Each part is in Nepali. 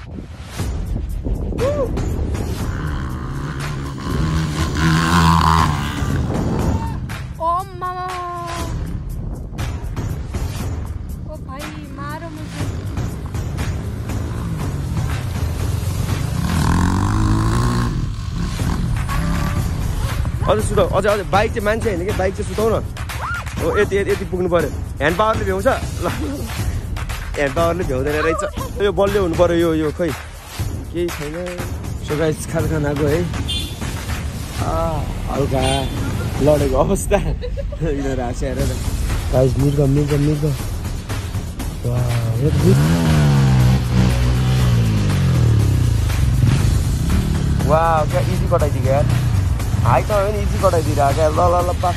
अझ सुताउ अझ बाइक चाहिँ मान्छे होइन कि बाइक चाहिँ सुताउ न हो यति पुग्नु पर्यो ह्यान्ड पावरले भ्याउँछ ल ह्यान्ड पावरले भ्याउँदैन रहेछ यो बलियो हुनु पर्यो यो खोइ केही छैन सो गाइस खाजा खान आएको है हल्का लडेको अवस्था यिनीहरू हाँसी हेरेर गाइस मिर्ग वाह क्या इजी कटाइदिएको यार हाई त हो नि इजी कटाइदिएर क्या ल पा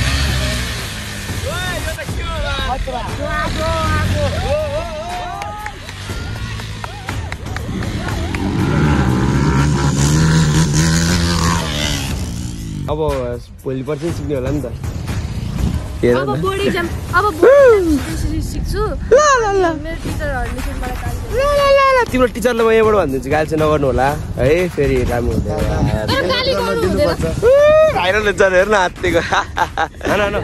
अब भोलि पर्सि सिक्ने होला नि त अब बोडी जम अब बोडी सिक्छु ल मेरो टिचरहरुले मलाई गाली ल तिम्रो टिचरले म यहाँबाट भन्दिन्छु गाली चाहिँ नगर्नु होला है फेरि राम्रो हुँदैन गाली गर्नु हुँदैन भाइरल हुन्छ हेर्न हात्तेको हैन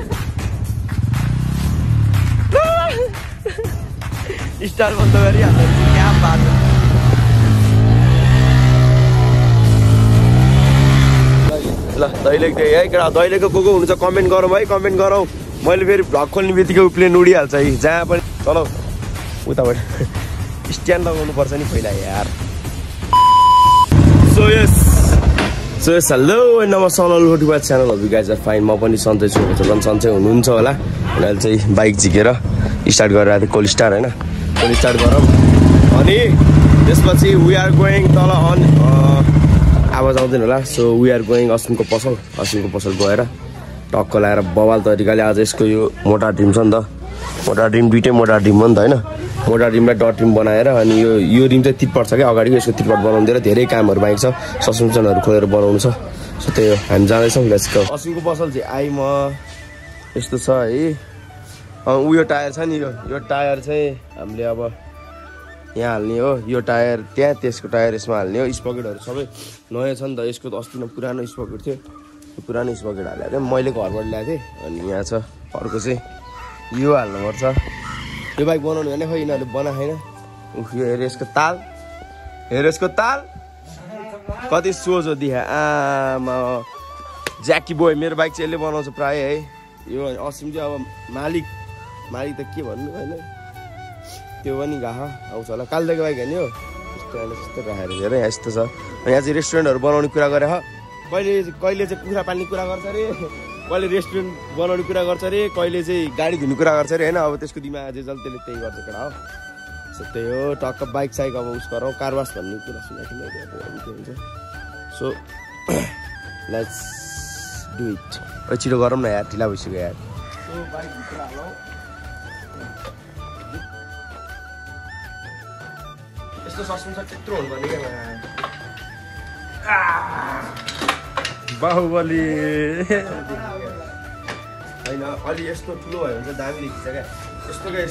स्टार बन्द गरिहाल्नु क्या बात ल दैलेख त्यही है केटा दैलेखको को हुन्छ कमेन्ट गरौँ है कमेन्ट गरौँ मैले फेरि भ्लग खोल्ने बित्तिकै प्लेन उडिहाल्छ है जहाँ पनि चलो उताबाट स्ट्यान्ड लगाउनु पर्छ नि पहिला यार सो यस हेलो नमस्ते लोटिबा च्यानल हबी गाइज आर फाइन म पनि सन्चै छु झन् सन्चै हुनुहुन्छ होला अहिले चाहिँ बाइक झिकेर स्टार्ट गरेर आएको कोल स्टार होइन कोल स्टार्ट गरौँ अनि त्यसपछि वी आर गोइङ तल अन आवाज आउँदैन होला सो वी आर गोइङ असिमको पसल गएर टक्क लगाएर बवाल तरिकाले आज यसको यो मोटा ड्रिम छ नि त मोटा ड्रिम दुइटै मोटा ड्रिम हो नि त होइन मोटा ड्रिमलाई डट ड्रिम बनाएर अनि यो ड्रिम चाहिँ तितपट छ क्या अगाडिको यसको तितपट बनाउँदै धेरै कामहरू बाइक छ सस्पेन्सनहरू खोलेर बनाउनु छ सो त्यही हो हामी जाँदैछौँ लेट्सको असिमको पसल चाहिँ म यस्तो छ है उयो टायर छ नि यो टायर चाहिँ हामीले अब यहाँ हाल्ने हो यो टायर त्यहाँ त्यसको टायर यसमा हाल्ने हो स्पकेटहरू सबै नयाँ छ नि त यसको त अस्ति नै पुरानो स्पकेट थियो त्यो पुरानो स्पकेट हालेर मैले घरबाट ल्याएको थिएँ अनि यहाँ छ अर्को चाहिँ यो हाल्नुपर्छ यो बाइक बनाउनु भने खै यिनीहरूले बनाएन यो हेर यसको ताल कति सोझो दिखा आमा ज्याकी बोय मेरो बाइक चाहिँ यसले बनाउँछ प्रायः है यो असिम चाहिँ अब मालिक त के भन्नु होइन त्यो पनि घाह आउँछ होला कालदेखि बाइक होइन यो यस्तो राखेर हेर यहाँ यस्तो छ यहाँ चाहिँ रेस्टुरेन्टहरू बनाउने कुरा गरे कहिले चाहिँ कुखुरा पाल्ने कुरा गर्छ अरे कहिले रेस्टुरेन्ट बनाउने कुरा गर्छ अरे कहिले चाहिँ गाडी धुने कुरा गर्छ अरे होइन अब त्यसको दिमाग अझै जल त्यसले त्यही गर्छ केटा हो सो त्यही हो टक्क बाइक साइक अब उस गरौँ कारवास भन्ने कुरा सुनेको थिएँ सो लेट्स डु इट छिटो गरौँ न यार ढिला भइसक्यो यार सो बाइक भित्र हालौँ यस्तो सस्पेन्सन त्यत्रो हुनुपर्ने क्या बाहुबली होइन अलि यस्तो ठुलो भयो भने चाहिँ दामी देखिन्छ क्या यस्तो क्या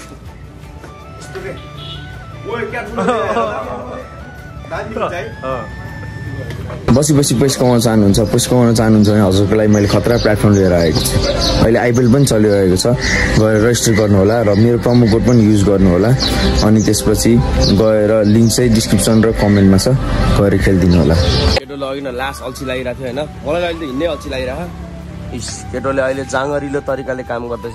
दामी है बसी पैसा कमाउन चाहनुहुन्छ भने हजुरको लागि मैले खतरा प्लेटफर्म लिएर आएको छु अहिले आइपिएल पनि चलिरहेको छ गएर रेजिस्टर गर्नु होला र मेरो प्रोमो कोड पनि युज गर्नु होला अनि त्यसपछि गएर लिङ्क चाहिँ डिस्क्रिप्सन र कमेन्टमा छ गएर खेलिदिनु होला केटोले अघि न लास अल्छी लागिरहेको थियो होइन मलाई अहिले त हिँड्नै अल्छी लागिरहेको केटोले अहिले जाँगरिलो तरिकाले काम गर्दैछ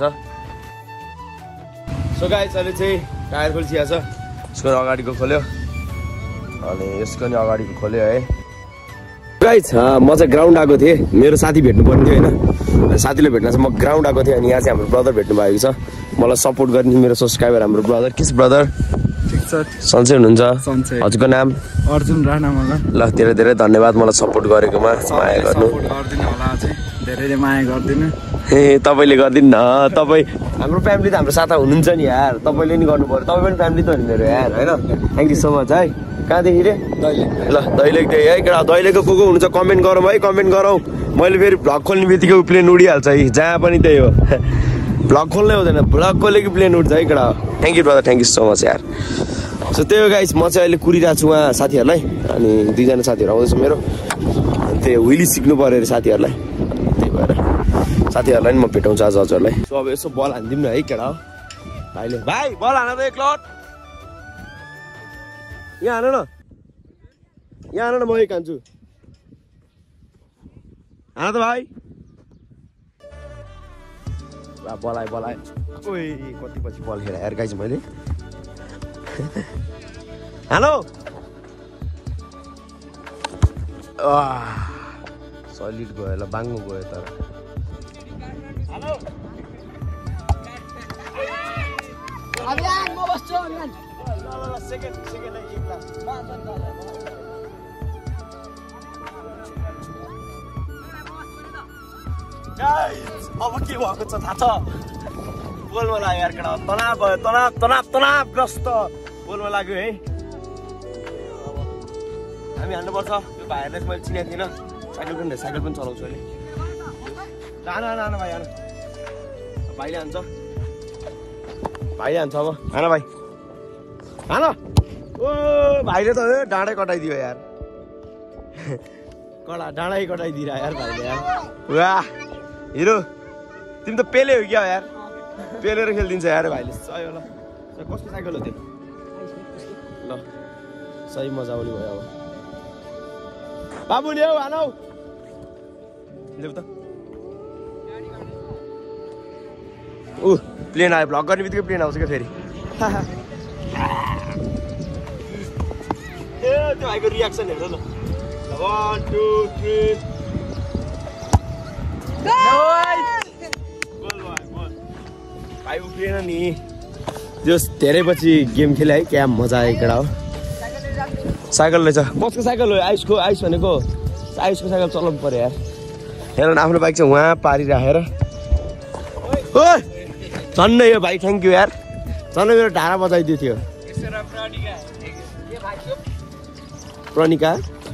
सो गाइस अहिले चाहिँ टायर खोलिसकेको छ यसको अगाडिको खोल्यो अनि यसको नि अगाडिको खोल्यो है गाइस म चाहिँ ग्राउन्ड आएको थिएँ मेरो साथी भेट्नु पर्ने थियो होइन साथीले भेट्न चाहिँ म ग्राउन्ड आएको थिएँ अनि यहाँ चाहिँ हाम्रो ब्रदर भेट्नु भएको छ मलाई सपोर्ट गर्ने मेरो सब्सक्राइबर हाम्रो ब्रदर किस ब्रदर ठिक छ सन्चै हुनुहुन्छ हजुरको नाम अर्जुन राणा मलाई ल धेरै धेरै धन्यवाद मलाई सपोर्ट गरेकोमा माया गर्नु धेरै माया गर्दिनु ए तपाईँले गरिदिनु न तपाईँ हाम्रो फ्यामिली त हाम्रो साथ हुनुहुन्छ नि यार तपाईँले नि गर्नु पर्यो तपाईँ पनि फ्यामिली त हो नि मेरो यार होइन थ्याङ्क यू सो मच है कहाँदेखि रे ल दैलेख त्यही है केटा दैलेखको को हुनुहुन्छ कमेन्ट गरौँ है कमेन्ट गरौँ मैले फेरि भ्लग खोल्ने बित्तिकै प्लेन उडिहाल्छ है जहाँ पनि त्यही हो भ्लग खोल्नै हुँदैन भ्लग खोलेको प्लेन उठ्छ है केटा thank you brother thank you so much यार सो त्यही हो गाइस, म चाहिँ अहिले कुरिरहेको छु उहाँ साथीहरूलाई अनि 2 जना साथीहरू आउँदैछ मेरो। त्यही व्हिली सिक्नु पऱ्यो अरे साथीहरूलाई, त्यही भएर साथीहरूलाई नि म भेटाउँछु आज हजुरलाई। सो अब यसो बल हानिदिउँ न है केटा हो भाइले। भाइ बल हान त एक लट, यहाँ हान न, यहाँ हान न, म एक हान्छु। हान त भाइ। बलाए बलाए ओइ कति पछि बल खेला यार गाइस मैले। हेलो सलिड गयो ल, बाङ्गो गयो तर। हेलो अब यार म बस्छु ल ल सेकेन्ड एक क्लास गाइस अब के भएको छ थाहा छ? बोलमा लाग्यो यार केटा, तनाव भयो, तनावग्रस्त बोलमा लाग्यो है। हामी हान्नुपर्छ। यो भाइहरूलाई मैले चिनेको थिइनँ, साइकल पनि चलाउँछु अहिले। हान भाइ हान, भाइले हान्छ अब। हान भाइ हान। ओ भाइले त डाँडै कटाइदियो यार, डाँडै कटाइदिएर यार भाइले यार। वाह हिरो, तिमी त पेले हो क्या यार, पेलेर खेलिदिन्छ यार भाइले। सही हो ल। कस्तो साइकल हो त्यो? ल सही मजा आउने भयो अब। बाबु ल्याऊ हानौ, ल्याऊ त। प्लेन आयो, भ्लग गर्ने बित्तिकै प्लेन आउँछ क्या फेरि। ए त्यो भाइको रियाक्सन हेर्नु ल। 1 2 3 भाइ उफ्रिएन नि। जो धेरै पछि गेम खेले है, क्या मजा आयो केटा हो। साइकल रहेछ, कसको साइकल हो? आयुषको। आयुष भनेको आयुषको साइकल चलाउनु पर्यो यार। हेर न, आफ्नो बाइक चाहिँ उहाँ पारिराखेर। ओइ झन्डै यो भाइ, थ्याङ्क यू यार, झन्डै मेरो ढाडा बजाइदियो थियो। प्रणिका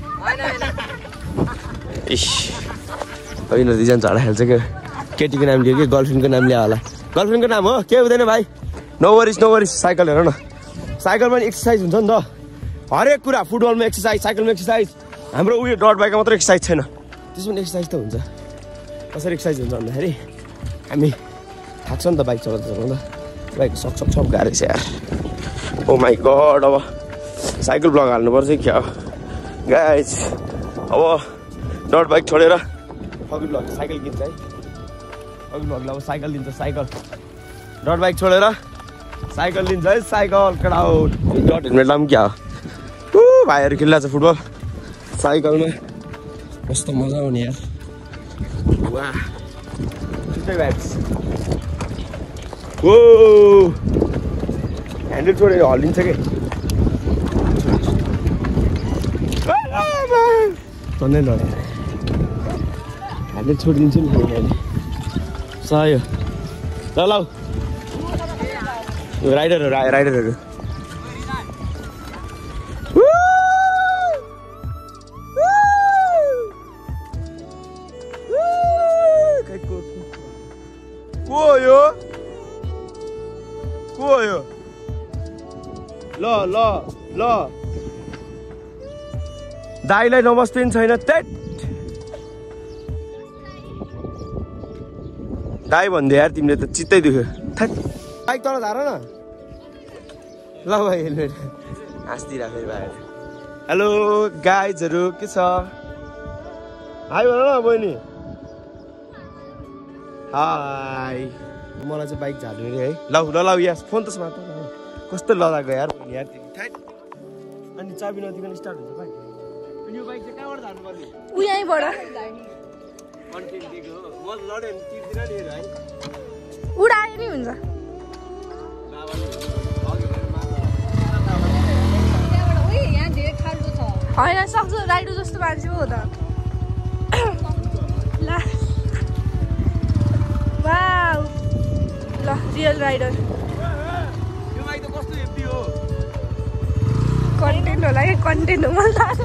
इस होइन, 2 जना झगडा खेल्छ क्या। केटीको नाम लियो कि गर्लफ्रेन्डको नाम ल्यायो होला? गर्लफ्रेन्डको नाम हो, के हुँदैन भाइ। नो वरिस। साइकल हेर न, साइकलमा पनि एक्सर्साइज हुन्छ नि त, हरेक कुरा। फुटबलमा एक्सर्साइज, साइकलमा एक्सर्साइज। हाम्रो उयो डट बाइकमा मात्रै एक्सर्साइज छैन, त्यसमा एक्सर्साइज त हुन्छ। कसरी एक्सर्साइज हुन्छ भन्दाखेरि हामी थाक्छ नि त बाइक चलाउँदा, बाइक सब गाह्रो छ यार। ओ माई गड, अब साइकल ब्लग हाल्नुपर्छ क्या गाइस। अब डट बाइक छोडेर अघि ब्लग साइकल किन्छ है। अघि ब्लगलाई अब साइकल दिन्छ, साइकल। डट बाइक छोडेर साइकल दिन्छ है, साइकल क्राउड। डट हेलमेटलाई पनि क्या हो भाइहरू खेलिरहेको छ फुटबल साइकलमा, कस्तो मजा आउने यार। वाह छुट्टै भाइब्स। ओ ह्यान्डल छोडेर हल्लिन्छ कि झन्डै डर। ह्यान्डल छोडिदिन्छु नि अहिले, सही हो। ल राइडरहरू को यो? ल दाइलाई नमस्ते नि छैन। त्यट दाइ भन्दै यार, तिमीले त चित्तै दुख्यो। बाइक तल झार न ल भाइ, हेलमेट हाँस्दिरा फेरि भाइ। हेलो गाइजहरू, के छ? हाई भन न बहिनी। हाई। मलाई चाहिँ बाइक झार्नु अरे है। ल यहाँ फोन त समात कस्तो लदाएको यार बहिनी यार तिमी। अनि चाबी नदिकन स्टार्ट हुन्छ बाइक। अनि यो बाइक चाहिँ कहाँबाट झार्नु पर्ने? यहीँबाट कन्टेन्ट दिएको हो, म लड्यो भने तिर्दिन नि है, उडाए नि हुन्छ। होइन सक्छु, राइडो जस्तो मान्छे हो त। ल वाउ, ल रियल राइडर। यो बाइक त कस्तो हेप्पी हो। कन्टेन्ट होला कि कन्टेन्ट हो मलाई थाहा छ।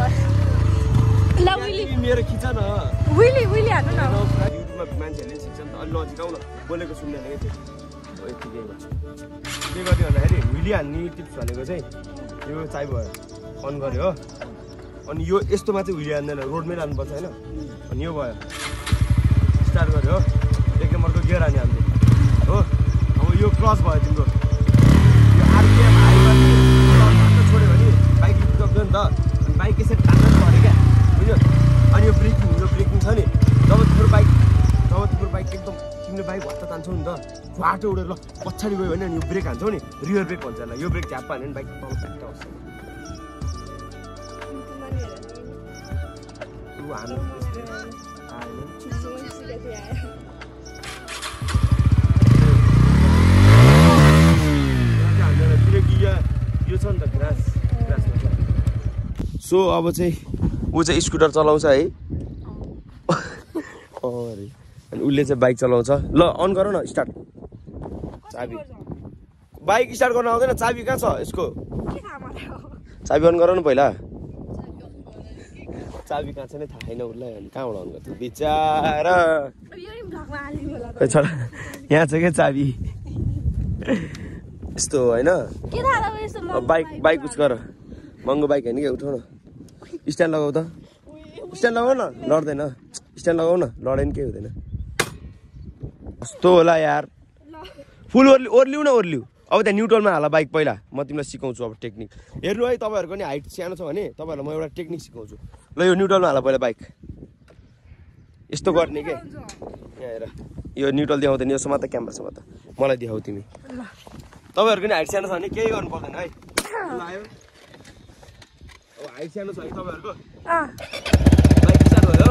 ल विली मेरो खिच न, विली हान्नु न। युट्युबमा मान्छेहरूले सिक्छ नि त, अलि नजिक आउन, बोलेको सुन्दैन क्या त्यो। यतिकैमा के गर्ने भन्दाखेरि हुइली हान्ने टिप्स भनेको चाहिँ यो चाबी भयो अन गर्यो हो अनि यो यस्तोमा चाहिँ हुइली हान्दैन रोडमै लानुपर्छ होइन अनि यो भयो स्टार्ट गर्यो हो 1 नम्बरको गियर हान्यो हामीले हो अब यो क्लच भयो तिम्रो यो आरपिएम हाइमा छोड्यो भने बाइक लिफ्ट गर्दैन नि त अनि बाइक यसरी तान्न पऱ्यो क्या बुझ्यो अनि यो ब्रेकिङ छ नि जब तिम्रो बाइक एकदम तिम्रो बाइक भत्ता तान्छौ नि त बाटो उडेर ल पछाडि गयो भने यो ब्रेक हान्छौ नि रियर ब्रेक भन्छ होला यो ब्रेक झ्याप्पा हान्यो भने बाइक तल फ्याक्ट आउँछ यो छ नि त ग्रास सो अब चाहिँ ऊ चाहिँ स्कुटर चलाउँछ है अनि उसले चाहिँ बाइक चलाउँछ ल अन गर न स्टार्ट चाबी बाइक स्टार्ट गर्न आउँदैन चाबी कहाँ छ यसको चाबी अन गर न पहिला चाबी कहाँ छ नै थाहा छैन उसलाई अनि कहाँबाट अन गर्छ बिचारा छोरा यहाँ छ क्या चाबी यस्तो होइन बाइक उस गर महँगो बाइक होइन क्या उठाउ न स्ट्यान्ड लगाऊ त स्ट्यान्ड लगाऊ न लड्दैन स्ट्यान्ड लगाऊ न लडे नि केही हुँदैन कस्तो होला यार फुल ओर्लिउ न ओर्लिउ अब त्यहाँ न्युट्रलमा हाल बाइक पहिला म तिमीलाई सिकाउँछु अब टेक्निक हेर्नु है तपाईँहरूको नि हाइट सानो छ भने तपाईँहरूलाई म एउटा टेक्निक सिकाउँछु ल यो न्युट्रलमा हाल पहिला बाइक यस्तो गर्ने के यहाँ हेर यो न्युट्रल देखाउँदैन यो समात क्यामेरा समात मलाई देखाऊ तिमी तपाईँहरूको नि हाइट सानो छ भने केही गर्नु पर्दैन है आयो अब हाइट सानो छ है तपाईँहरूको बाइक स्टार्ट भयो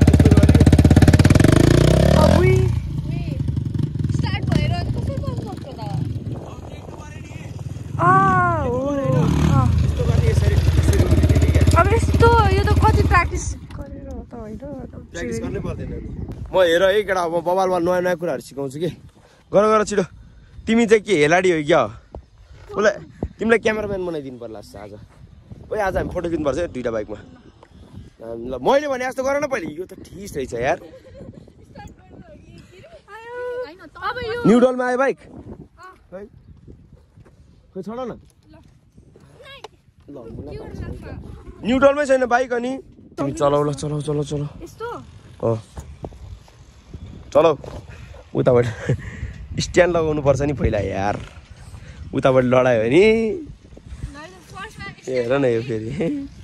अब यस्तो यो त कति प्र्याक्टिस गरेर त होइन प्र्याक्टिस गर्नै पर्दैन म हेर है केटा अब बबालमा नयाँ नयाँ कुराहरू सिकाउँछु कि गर छिटो तिमी चाहिँ के हेलाडी हो क्या उसलाई तिमीलाई क्यामेराम्यान बनाइदिनु पर्ला आज ओइ आज हामी फोटो खिच्नुपर्छ दुईवटा बाइकमा ल मैले भने जस्तो गर न पहिले यो त ठिक रहेछ यार न्युट्रलमा आयो बाइक खोइ छोड न न्युट्रलमै छैन बाइक अनि तिमी चलाउ ल चलाउ हो चलाउ उताबाट स्ट्यान्ड लगाउनु पर्छ नि पहिला यार उताबाट लडायो भने हेर न यो फेरि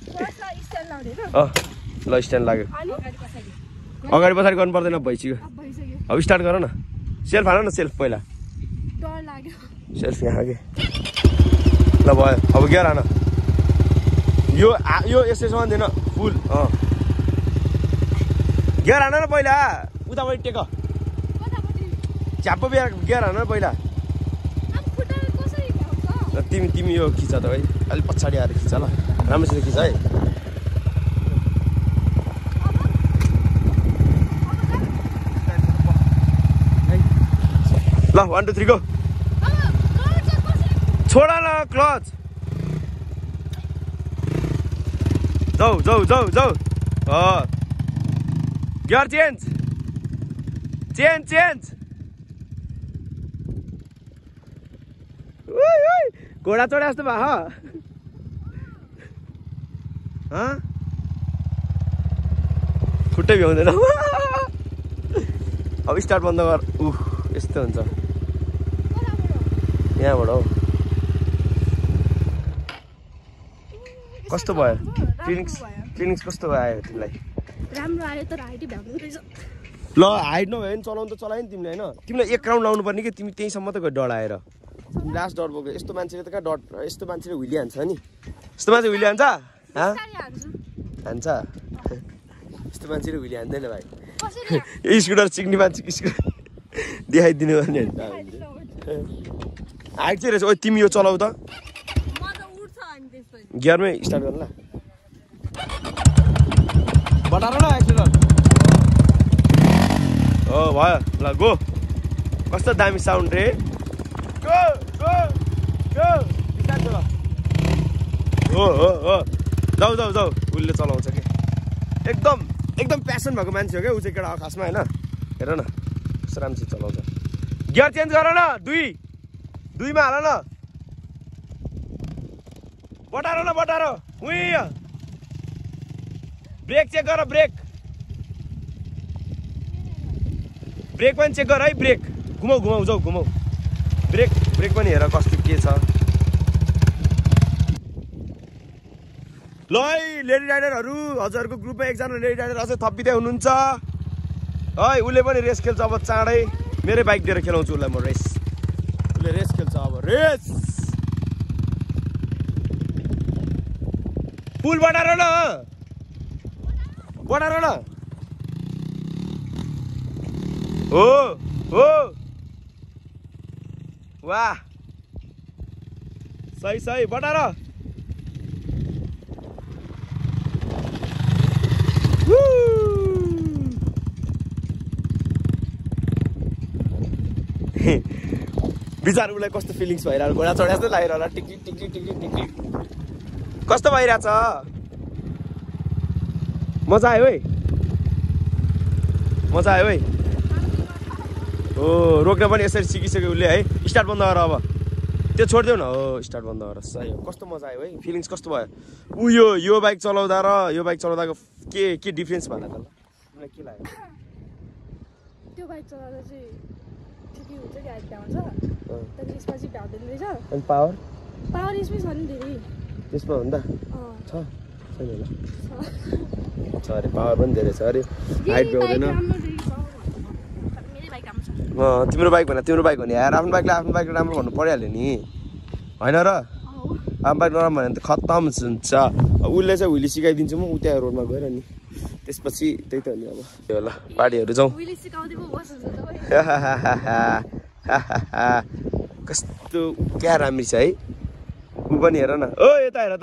ल स्ट्यान्ड लाग्यो अगाडि पछाडि गर्नु पर्दैन भइसक्यो अब स्टार्ट गर न सेल्फ हान न सेल्फ पहिला सेल्फ यहाँ के ल भयो अब गियर हान यो यसैसम्म दिएन फुल गियर हान न पहिला उताबाट टेक च्याप्पो गियर हान न पहिला तिमी यो खिच त है अलिक पछाडि आएर खिच ल राम्रोसित खिच है ल 1 2 3 गो छोड न क्लच जाऊ गियर चेन्ज घोडा चढे जस्तो भयो खुट्टै भ्याउँदैन अब स्टार्ट बन्द गर यस्तो हुन्छ यहाँबाट हो कस्तो भयो क्लिनिक्स कस्तो आयो तिमीलाई राम्रो आयो तर हाइट भ्याउनु रहेछ ल हाइट नभयो भने चलाउनु त चलायो नि तिमीले होइन तिमीलाई 1 राउन्ड लाउनु पर्ने कि तिमी त्यहीसम्म त गयो डढाएर लास्ट डट बोक्यो यस्तो मान्छेले त कहाँ डट यस्तो मान्छेले हुइली हान्छ नि यस्तो मान्छे हुइली हान्छ हान्छ यस्तो मान्छेले हुइली हान्दैन भाइ यो स्कुटर सिक्ने मान्छे देखाइदिनु पर्ने हाइट चाहिँ रहेछ ओ तिमी यो चलाउ त गियरमै स्टार्ट गर्नु ल बटार न एक्सिलेटर हो भयो ल गो कस्तो दामी साउन्ड रे गो हो जाऊ उसले चलाउँछ कि एकदम प्यासन भएको मान्छे हो क्या ऊ चाहिँ केटा खासमा होइन हेर न कस्तो राम्रोसित चलाउँछ गियर चेन्ज गर न 2 मा हाल न बटारो उही ब्रेक चेक गर ब्रेक पनि चेक गर है ब्रेक घुमाउ जाऊ घुमाउ ब्रेक पनि हेर कस्तो के छ ल है लेडी राइडरहरू हजुरहरूको ग्रुपमा एकजना लेडी राइडर अझै थपिँदै हुनुहुन्छ है उसले पनि रेस खेल्छ अब चाँडै मेरै बाइक दिएर खेलाउँछु उसलाई म रेस उसले रेस खेल्छ अब रेस पुल बटार न हो वाह सही बटार बिचार उसलाई कस्तो फिलिङ्स भइरहेको घोडा चढा जस्तै लागिरह होला टिक्ली कस्तो भइरहेछ मजा आयो है हो रोक्न पनि यसरी सिकिसक्यो उसले है स्टार्ट बन्द गर अब त्यो छोडिदेऊ न हो स्टार्ट बन्द गर सही हो कस्तो मजा आयो है फिलिङ्स कस्तो भयो यो बाइक चलाउँदा र यो बाइक चलाउँदाको के डिफ्रेन्स भन त ल मलाई के लाग्यो त्यो बाइक चलाउँदा चाहिँ ठिकै हुन्छ कि हाइट भ्याउँछ तर यसमा चाहिँ भ्याउँदैन रहेछ अनि पावर यसमै छ नि धेरै त्यसमा भन्दा छ छैन होला छ अरे पावर पनि धेरै छ अरे हाइट भ्याउँदैन तिम्रो बाइक भने यार आफ्नो बाइकले राम्रो भन्नु परिहाल्यो नि होइन र आफ्नो बाइक नराम्रो भने त खत्तम हुन्छ उसले चाहिँ हुइली सिकाइदिन्छु म उ त्यहाँ रोडमा गएर नि त्यसपछि त्यही त हो नि अब त्यो होला पार्टीहरू जाउँ कस्तो क्या राम्री छ है ऊ पनि हेर न ओ यता हेर त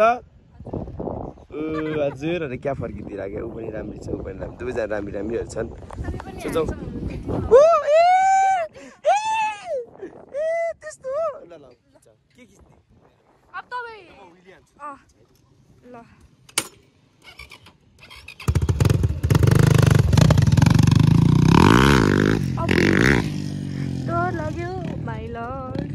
हजुर अरे क्या फर्किदिइराख्यो ऊ पनि राम्री छ ऊ पनि राम्रो दुवैजना राम्रीहरू छन् सोचौँ त्यस्तो ल के खिच्ने अब तपाईँ ल अब डर लाग्यो माइ लर्ड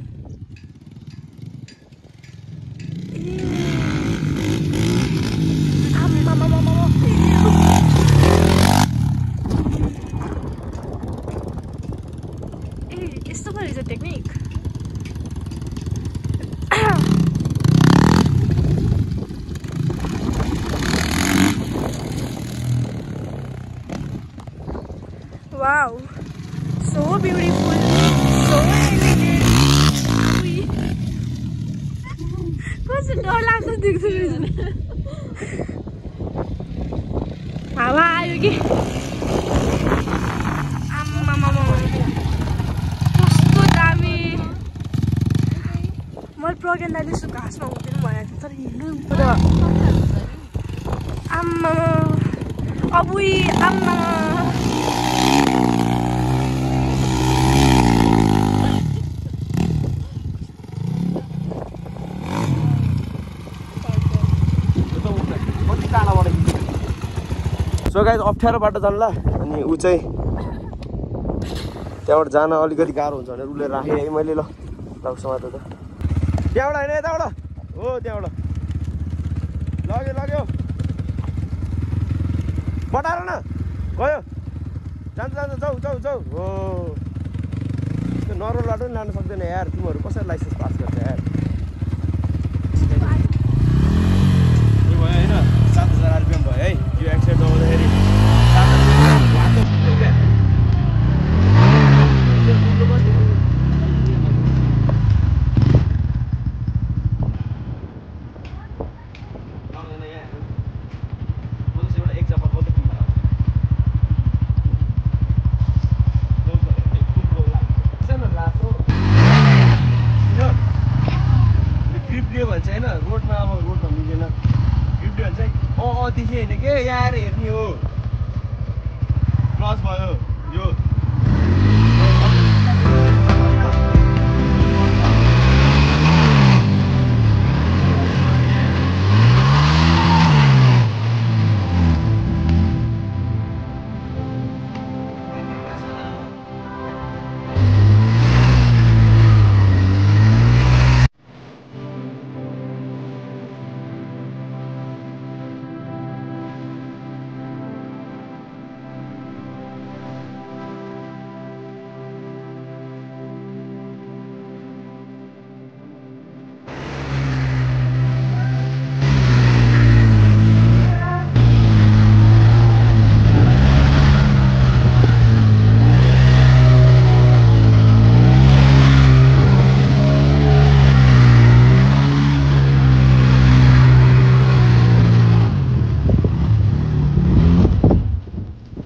यस्तो पो रहेछ technique Wow, so beautiful, so elegant. कस्तो डर लाग्छ देख्छु हावा आयो कि कस्तो दामी मैले प्रज्ञान दाइले यस्तो घाँसमा हुँदैन भनेको थिएँ तर हिँड्नु आम्मा अबुई आम्मा सो गाइस अप्ठ्यारो बाटो जान्ला अनि ऊ चाहिँ त्यहाँबाट जान अलिकति गाह्रो हुन्छ भनेर उसले राखेँ है मैले ल समात त त्यहाँबाट होइन यताबाट हो त्यहाँबाट लग्यो बटार न गयो जान्छ जाऊ हो त्यो नर्मल बाटो पनि लानु सक्दैन यार तिमीहरू कसरी लाइसेन्स पास गर्छ यार भयो होइन 7,000 RPM भयो है यो एक्सिडेन्ट आउँदाखेरि भन्छ होइन रोडमा अब रोडमा मिलेन गिफ्ट भन्छ देखि होइन के यहाँ आएर हेर्ने हो क्लच भयो यो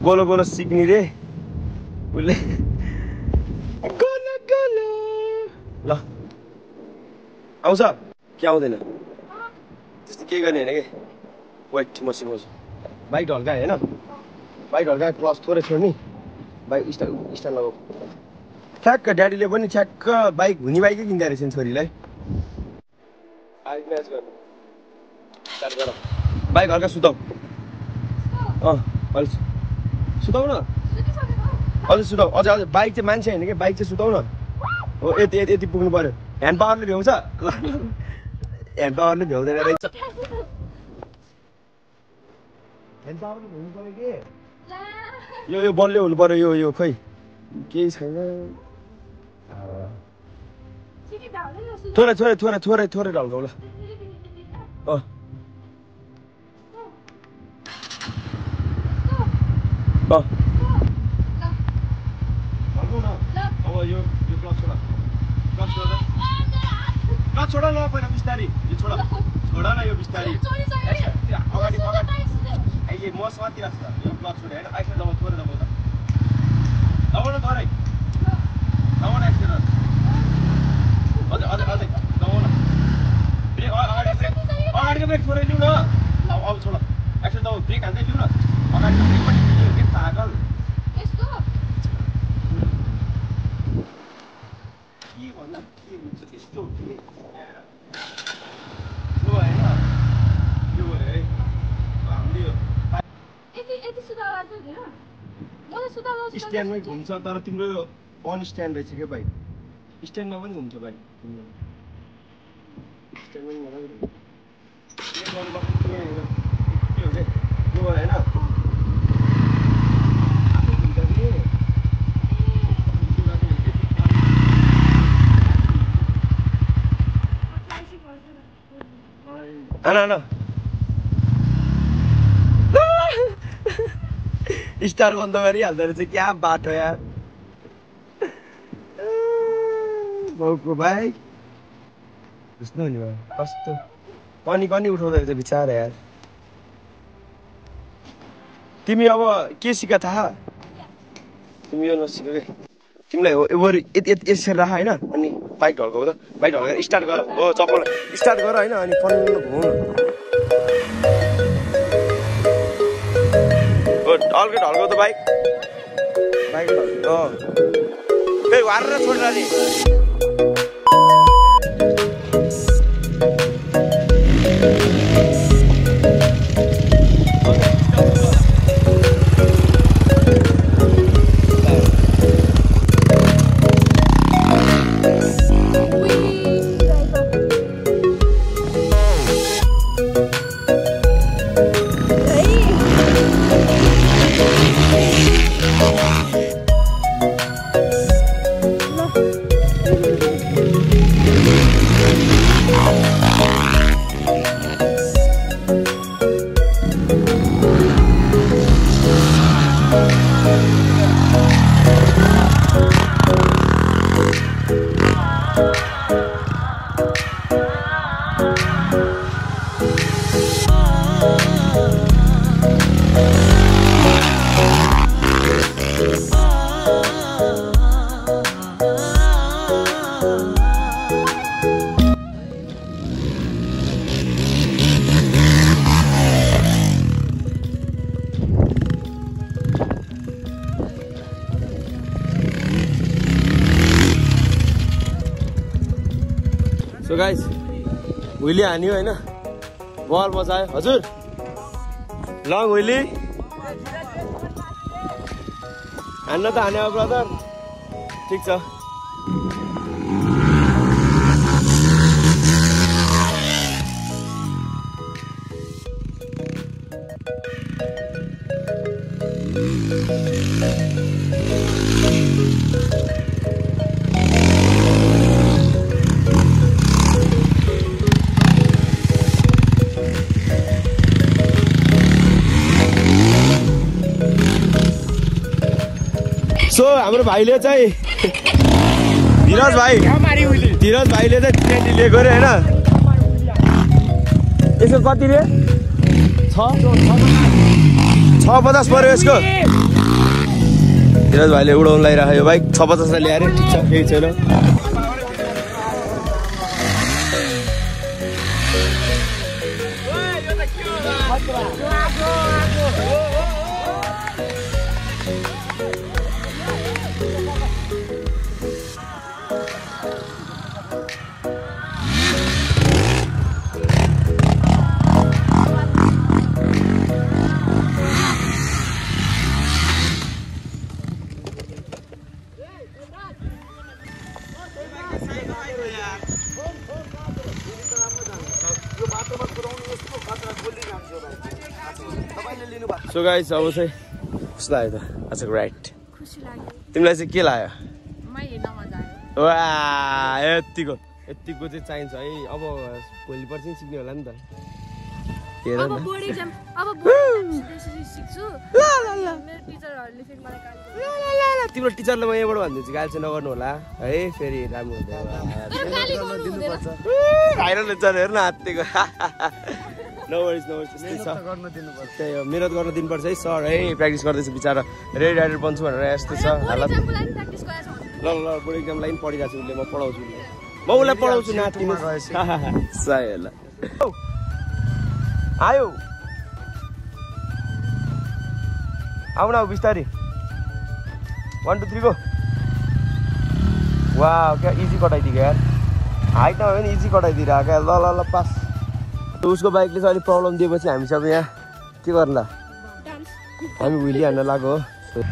गोलो गोलो सिक्ने रे उसले गोलो गोलो ल आउँछ के आउँदैन त्यस्तो केही गर्ने होइन कि वेट म सिकाउँछु बाइक ढल्कायो होइन बाइक ढल्कायो क्लच थोरै छोड्ने बाइक स्ट्यान्ड लगाऊ ठ्याक्क ड्याडीले पनि ठ्याक्क बाइक हुने बाइकै किन्दा रहेछ नि छोरीलाई म्याच गर्नु स्टार्ट गर बाइक हल्का सुताऊ अहिले सुताउ न अझै सुताऊ अझै बाइक चाहिँ मान्छे होइन कि बाइक चाहिँ सुताउ न हो यति यति यति पुग्नु पर्यो ह्यान्ड पावरले भ्याउँछ ह्यान्ड पावरले भ्याउँदैन रहेछ ह्यान्ड पावरले भ्याउनु पर्यो कि यो बलले हुनु पर्यो यो खोइ केही छैन थोरै थोरै थोरै थोरै थोरै ढल्काउ ल अब यो क्लच छोड न पहिला बिस्तारी यो छोड न यो बिस्तारी अगाडि अहिले म समातिरहेको छ यो क्लच छोडे होइन आइसक्यो दबाउ थोरै दबाउ त दबाउ न थोरै दबाउ न आइसक्यो अझै अझै अझै दबाउ न ब्रेक अगाडिको ब्रेक थोरै लिउ न अब छोड आइसक्यो दबाउ ब्रेक हाल्दै लिउ न अगाडिको ब्रेक पनि लिउ के पागल के भन्दा के हुन्छ त्यस्तो स्ट्यान्डमै घुम्छ तर तिम्रो अन स्ट्यान्ड रहेछ क्या बाइक स्ट्यान्डमा पनि घुम्छ बाइक स्ट्यान्डमै होइन आना स्टार बन्द गरिहाल्दो रहेछ क्या बाटो यार बाउको बाइक बुझ्नु नि भयो कस्तो कनी उठाउँदो रहेछ बिचारा यार तिमी अब के सिका थाहा तिमी यो नसिक कि तिमीलाई हो यसरी राख होइन अनि बाइक ढल्काउ त बाइक ढल्काएर स्टार्ट गर हो चप्पल स्टार्ट गर होइन अनि फर्नु घुमाउनु अलगै ढल्काउ त बाइक फेरि हारेर छोडेर नि सो गाइस हुइली हान्यो होइन बल बजायो हजुर लङ हुइली हान्न त हान्यो ब्रदर ठिक छ सो हाम्रो भाइले चाहिँ धीरज भाइले चाहिँ ट्रेन्डी लिएको अरे होइन यसको कति रे 650 पर्यो यसको धीरज भाइले उडाउनु लगाइराख्यो यो बाइक 650 ल्याएर ठिक छ केही छैन सो गाइस अब चाहिँ कस्तो लाग्यो त आजको राइड खुसी लाग्यो तिमीलाई चाहिँ के लाग्यो मै हेर्न मजा आयो वा यतिको चाहिँ चाहिन्छ है अब भोलि पर्सि सिक्ने होला नि त हेर अब न बोर्ड एक्जाम सिक्छु ल ल ल मेरो टिचरहरुले फेरि मलाई गाली गर्छ तिम्रो टिचरले म यहाँबाट भनिदिन्छु गाली चाहिँ नगर्नु होला है फेरि राम्रो हुँदैन भाइरल हुन्छ हेर न हात्तीको नो वरिज त्यस्तै छ त्यही हो मिहिनेत गर्न दिनुपर्छ है सर है प्र्याक्टिस गर्दैछ बिचारा रेडी राइडर बन्छु भनेर यस्तो छ हालत ल ल बोर्ड एक्जाम लागि पढिरहेको छु उसले म पढाउँछु म उसलाई पढाउँछु नातिनी सही ल आयो आऊ न बिस्तारी 1 2 3 गो वाह क्या इजी कटाइदिएको यार हाइट नभए पनि इजी कटाइदिरहेको क्या ल ल ल पास उसको बाइकले चाहिँ अलिक प्रब्लम दिएपछि हामी सबै यहाँ के गर्नु ल हामी हुइली हान्न लाग्यो हो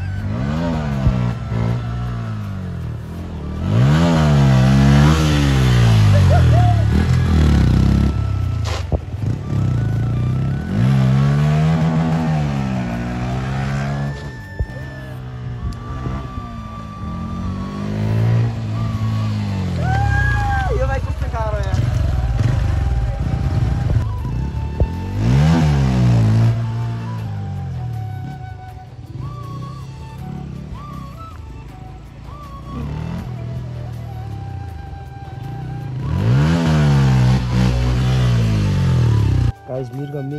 गाइस मिर्ग वाह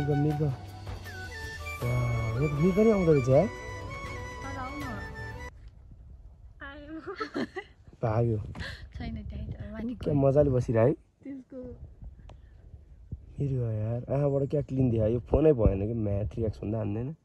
यो मिर्ग नि आउँदो रहेछ यार भाग्यो क्या मजाले बसिरह है मिर्ग यार आँखाबाट क्या क्लिन देखा यो फोनै भएन कि म्याथ रियाक्सन त हान्दैन